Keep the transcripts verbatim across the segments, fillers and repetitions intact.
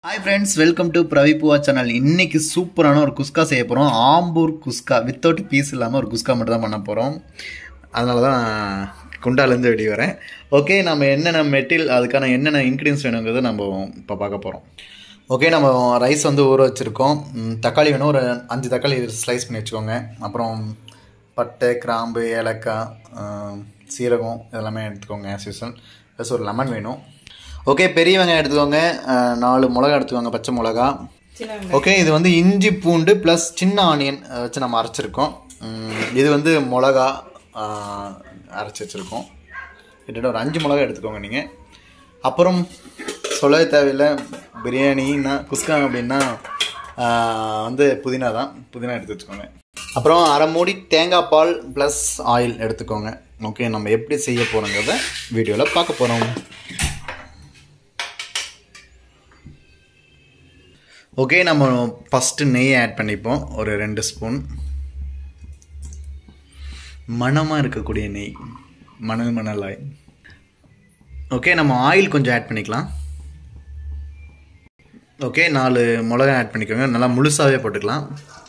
Hi friends, welcome to Pravipuva channel. இன்னைக்கு சூப்பரான ஒரு குஸ்கா செய்ய போறோம். ஆம்பூர் குஸ்கா வித்தவுட் பீஸ் இல்லாம ஒரு குஸ்கா மட்டும் தான் பண்ண போறோம். அதனால தான் குண்டால இருந்து வெளிய வரேன். ஓகே, நம்ம என்னென்ன மெட்டீரியல் அதுக்கான என்னென்ன இன்கிரிடியன்ட்ஸ் வேணும்ங்கறத நம்ம இப்ப பார்க்க போறோம். ஓகே, நம்ம ரைஸ் வந்து ஊற வச்சிருக்கோம். தக்காளி வேணும், ஒரு அஞ்சு தக்காளி ஸ்லைஸ் பண்ணி வச்சுக்கோங்க. அப்புறம் பட்டை, கிராம்பு, ஏலக்காய், சீரகம் இதெல்லாம் எடுத்துக்கோங்க as usual. ப்ளஸ் ஒரு லெமன் வேணும். ஓகே, பெரிய வெங்காயம் எடுத்துக்கோங்க, நாலு மிளகா எடுத்துக்கோங்க, பச்சை மிளகா. ஓகே, இது வந்து இஞ்சி பூண்டு ப்ளஸ் சின்ன ஆனியன் வச்சு நம்ம அரைச்சிருக்கோம். இது வந்து மிளகா அரைச்சி வச்சுருக்கோம். கிட்டத்தட்ட ஒரு அஞ்சு மிளகா எடுத்துக்கோங்க நீங்கள். அப்புறம் சொல்லவே தேவையில்லை, பிரியாணின்னா குஸ்கா அப்படின்னா வந்து புதினா தான், புதினா எடுத்து வச்சுக்கோங்க. அப்புறம் அரை மூடி தேங்காய் பால் ப்ளஸ் ஆயில் எடுத்துக்கோங்க. ஓகே, நம்ம எப்படி செய்ய போகிறோங்கிறத வீடியோவில் பார்க்க போகிறோம். ஓகே, நம்ம ஃபஸ்ட்டு நெய் ஆட் பண்ணிப்போம், ஒரு ரெண்டு ஸ்பூன். மணமாக இருக்கக்கூடிய நெய், மணல் மணல் ஆயில். ஓகே, நம்ம ஆயில் கொஞ்சம் ஆட் பண்ணிக்கலாம். ஓகே, நாலு மிளகா ஆட் பண்ணிக்கோங்க, நல்லா முழுசாகவே போட்டுக்கலாம்.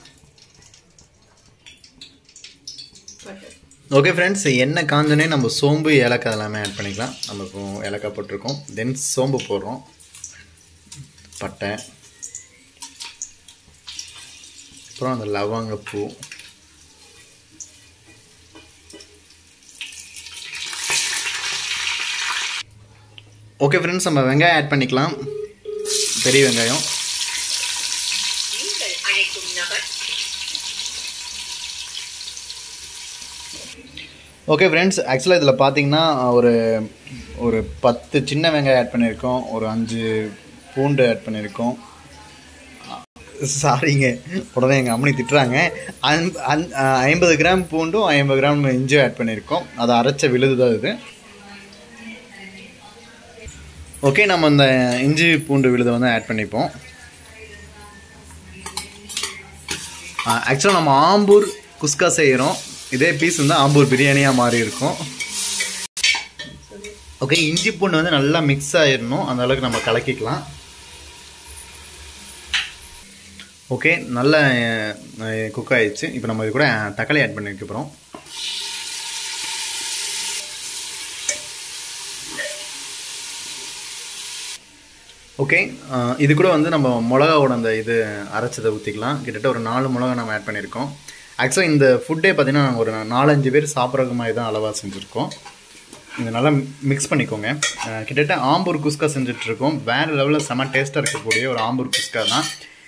ஓகே ஃப்ரெண்ட்ஸ், எண்ணெய் காஞ்சோன்னே நம்ம சோம்பு, ஏலக்காய் எல்லாமே ஆட் பண்ணிக்கலாம். நம்ம இப்போ ஏலக்காய் போட்டிருக்கோம், தென் சோம்பு போடுறோம், பட்டை, அப்புறம் அந்த லவங்கப்பூ, ஓகே ஃப்ரெண்ட்ஸ், நம்ம வெங்காயம் ஆட் பண்ணிக்கலாம், பெரிய வெங்காயம். ஓகே ஃப்ரெண்ட்ஸ், ஆக்சுவலாக இதில் பார்த்தீங்கன்னா ஒரு ஒரு பத்து சின்ன வெங்காயம் ஆட் பண்ணியிருக்கோம், ஒரு அஞ்சு பூண்டு ஆட் பண்ணியிருக்கோம். சாரிங்க, உடனே எங்கள் அம்மனி திட்டுறாங்க. ஐம்பது கிராம் பூண்டும் ஐம்பது கிராம் இஞ்சியும் ஆட் பண்ணியிருக்கோம், அதை அரைச்ச விழுது தான் இது. ஓகே, நம்ம இந்த இஞ்சி பூண்டு விழுதை வந்து ஆட் பண்ணிப்போம். ஆக்சுவலாக நம்ம ஆம்பூர் குஸ்கா செய்கிறோம், இதே பீஸ் வந்து ஆம்பூர் பிரியாணியாக மாறி இருக்கும். ஓகே, இஞ்சி பூண்டு வந்து நல்லா மிக்ஸ் ஆகிடணும், அந்த அளவுக்கு நம்ம கலக்கிக்கலாம். ஓகே, நல்லா குக் ஆகிடுச்சு. இப்போ நம்ம இது கூட தக்காளி ஆட் பண்ணி வைக்க போகிறோம். ஓகே, இது கூட வந்து நம்ம மிளகாவோட அந்த இது அரைச்சதை ஊற்றிக்கலாம். கிட்டத்தட்ட ஒரு நாலு மிளகா நம்ம ஆட் பண்ணியிருக்கோம். ஆக்சுவலாக இந்த ஃபுட்டே பார்த்திங்கன்னா ஒரு நாலஞ்சு பேர் சாப்பிட்ற மாதிரி தான் அளவாக செஞ்சுருக்கோம். இது நல்லா மிக்ஸ் பண்ணிக்கோங்க. கிட்டத்தட்ட ஆம்பூர் குஸ்கா செஞ்சிட்ருக்கோம், வேறு லெவலில் செம்ம டேஸ்ட்டாக இருக்கக்கூடிய ஒரு ஆம்பூர் குஸ்கா தான்.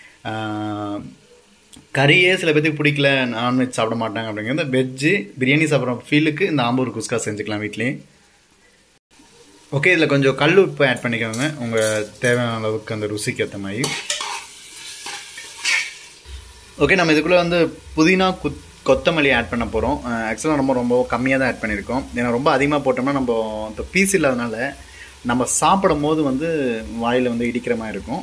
கறியே சில பேருக்கு பிடிக்கல, நான்வெஜ் சாப்பிட மாட்டாங்க அப்படிங்கிறது, வெஜ்ஜு பிரியாணி சாப்பிட்ற ஃபீலுக்கு இந்த ஆம்பூர் குஸ்கா செஞ்சுக்கலாம் வீட்லேயே. ஓகே, இதில் கொஞ்சம் கல் உப்பு ஆட் பண்ணிக்கோங்க, உங்கள் தேவையான அளவுக்கு அந்த ருசிக்கு ஏற்ற மாதிரி. ஓகே, நம்ம இதுக்குள்ளே வந்து புதினா குத் கொத்தமல்லி ஆட் பண்ண போகிறோம். ஆக்சுவலாக நம்ம ரொம்ப கம்மியாக தான் ஆட் பண்ணியிருக்கோம், ஏன்னா ரொம்ப அதிகமாக போட்டோம்னா நம்ம இந்த பீஸ் இல்லாதனால நம்ம சாப்பிடும் போது வந்து வாயில் வந்து இடிக்கிற மாதிரி இருக்கும்.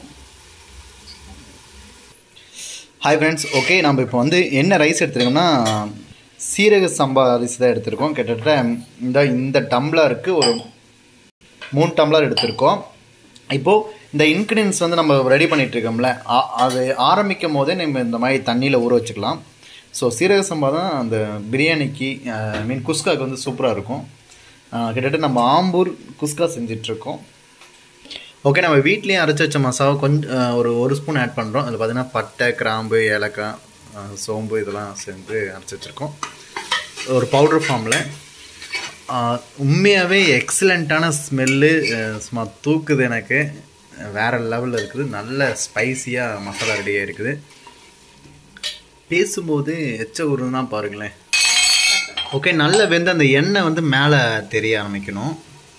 ஹாய் ஃப்ரெண்ட்ஸ், ஓகே, நம்ம இப்போ வந்து என்ன ரைஸ் எடுத்துருக்கோம்னா சீரக சம்பா அரிசி தான் எடுத்திருக்கோம். கிட்டத்தட்ட இந்த இந்த டம்ளருக்கு ஒரு மூணு டம்ளர் எடுத்திருக்கோம். இப்போது இந்த இன்க்ரீடியன்ஸ் வந்து நம்ம ரெடி பண்ணிகிட்ருக்கோம்ல, அது ஆரம்பிக்கும் போதே நம்ம இந்த மாதிரி தண்ணியில் ஊற வச்சுக்கலாம். ஸோ சீரக சம்பா தான் அந்த பிரியாணிக்கு ஐ மீன் குஸ்காவுக்கு வந்து சூப்பராக இருக்கும். கிட்டத்தட்ட நம்ம ஆம்பூர் குஸ்கா செஞ்சிட்ருக்கோம். ஓகே, நம்ம வீட்லேயே அரைச்சி வச்ச மசாலா கொஞ்சம் ஒரு ஒரு ஸ்பூன் ஆட் பண்ணுறோம். அதில் பார்த்திங்கன்னா பட்டை, கிராம்பு, ஏலக்காய், சோம்பு இதெல்லாம் சேர்ந்து அரைச்சி வச்சுருக்கோம் ஒரு பவுடர் ஃபார்மில். உண்மையாகவே எக்ஸலண்ட்டான ஸ்மெல்லு, சும்மா தூக்குது, எனக்கு வேறு லெவலில் இருக்குது. நல்ல ஸ்பைஸியாக மசாலா ரெடியாக இருக்குது. பேசும்போது எச்ச ஊருன்னா பாருங்களேன். ஓகே, நல்ல வெந்து அந்த எண்ணெய் வந்து மேலே தெரிய ஆரம்பிக்கணும்.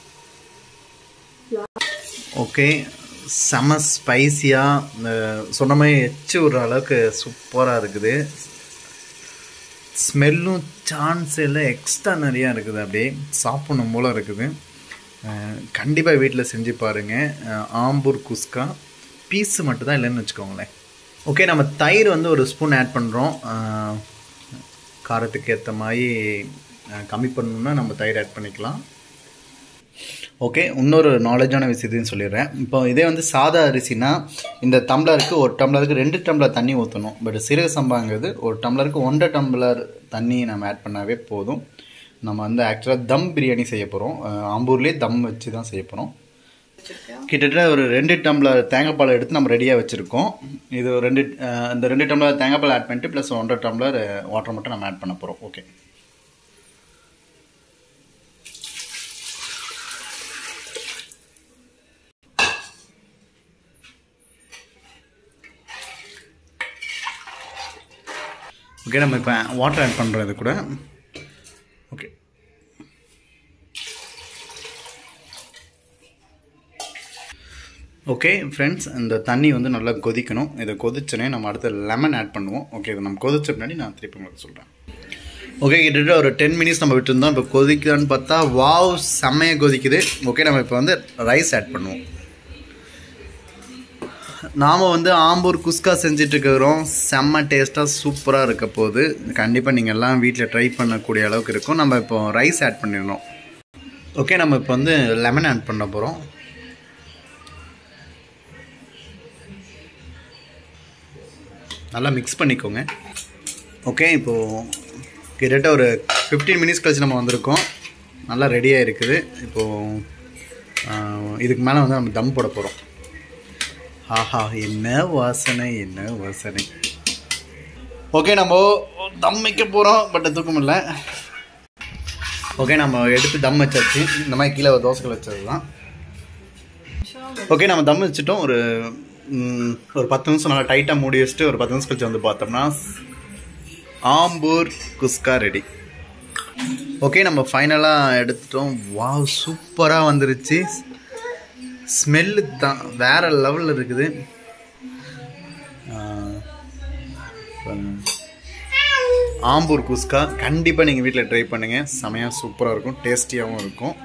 ஓகே, செம ஸ்பைஸியாக இந்த சொன்ன மாதிரி எச்சு ஒரு அளவுக்கு சூப்பராக இருக்குது. ஸ்மெல்லும் சான்ஸ் எல்லாம் எக்ஸ்ட்ரா நிறையா இருக்குது, அப்படியே சாப்பிடணும் போல் இருக்குது. கண்டிப்பாக வீட்டில் செஞ்சு பாருங்கள். ஆம்பூர் குஸ்கா பீஸு மட்டும்தான் இல்லைன்னு வச்சுக்கோங்களேன். ஓகே, நம்ம தயிர் வந்து ஒரு ஸ்பூன் ஆட் பண்ணுறோம். காரத்துக்கு ஏற்ற மாதிரி கம்மி பண்ணணுன்னா நம்ம தயிர் ஆட் பண்ணிக்கலாம். ஓகே, இன்னொரு நாலேஜான விஷயத்தையும் சொல்லிடுறேன். இப்போ இதே வந்து சாதா அரிசினா இந்த டம்ளருக்கு ஒரு டம்ளருக்கு ரெண்டு டம்ளர் தண்ணி ஊற்றணும். பட் சீரக சம்பாங்கிறது ஒரு டம்ளருக்கு ஒன்றரை டம்ளர் தண்ணி நம்ம ஆட் பண்ணாவே போதும். நம்ம வந்து ஆக்சுவலாக தம் பிரியாணி செய்ய போகிறோம். ஆம்பூர்லேயே தம் வச்சு தான் செய்ய போகிறோம். கிட்டத்தட்ட ஒரு ரெண்டு டம்ளர் தேங்காய் பால் எடுத்து நம்ம ரெடியாக வச்சுருக்கோம். இது ரெண்டு இந்த ரெண்டு டம்ளர் தேங்காய் பால் ஆட் பண்ணிட்டு ப்ளஸ் ஒன்றரை டம்ளர் வாட்டர் மட்டும் நம்ம ஆட் பண்ண போகிறோம். ஓகே, ஓகே நம்ம இப்போ வாட்டர் ஆட் பண்ணுறோம் இது கூட. ஓகே, ஓகே ஃப்ரெண்ட்ஸ், இந்த தண்ணி வந்து நல்லா கொதிக்கணும். இதை கொதிச்சோன்னே நம்ம அடுத்து லெமன் ஆட் பண்ணுவோம். ஓகே, இதை நம்ம கொதிச்ச பின்னாடி நான் திருப்பி உங்களுக்கு சொல்கிறேன். ஓகே, கிட்டத்தட்ட ஒரு டென் மினிட்ஸ் நம்ம விட்டுருந்தோம். இப்போ கொதிக்குதான்னு பார்த்தா வாவ் செம்மையாக கொதிக்குது. ஓகே, நம்ம இப்போ வந்து ரைஸ் ஆட் பண்ணுவோம். நாம் வந்து ஆம்பூர் குஸ்கா செஞ்சிட்ருக்கிறோம். செம்ம டேஸ்ட்டாக சூப்பராக இருக்க போகுது. கண்டிப்பாக நீங்கள் எல்லாம் வீட்டில் ட்ரை பண்ணக்கூடிய அளவுக்கு இருக்கும். நம்ம இப்போ ரைஸ் ஆட் பண்ணிடணும். ஓகே, நம்ம இப்போ வந்து லெமன் ஆட் பண்ண போகிறோம். நல்லா மிக்ஸ் பண்ணிக்கோங்க. ஓகே, இப்போது கிட்டத்தட்ட ஒரு ஃபிஃப்டீன் மினிட்ஸ் கழிச்சு நம்ம வந்திருக்கோம். நல்லா ரெடியாக இருக்குது. இப்போது இதுக்கு மேலே வந்து நம்ம தம் போட போகிறோம். ஆஹா, என்ன வாசனை, என்ன வாசனை. ஓகே, நம்ம தம் வைக்க போகிறோம். பட் தூக்கம் இல்லை. ஓகே, நம்ம எடுத்து தம் வச்சாச்சு. இந்த மாதிரி கீழே ஒரு தோசைகள் வச்சது தான். ஓகே, நம்ம தம் வச்சுட்டோம். ஒரு ஒரு பத்து நிமிஷம் நல்லா டைட்டாக மூடி வச்சுட்டு ஒரு பத்து நிமிஷம் கழிச்சு வந்து பார்த்தோம்னா ஆம்பூர் குஸ்கா ரெடி. ஓகே, நம்ம ஃபைனலாக எடுத்துட்டோம். வாவ் சூப்பராக வந்துருச்சு. ஸ்மெல்லு தான் வேறு லெவலில் இருக்குது. ஆம்பூர் குஸ்கா கண்டிப்பாக நீங்கள் வீட்டில் ட்ரை பண்ணுங்கள். செமையாக சூப்பராக இருக்கும், டேஸ்டியாகவும் இருக்கும்.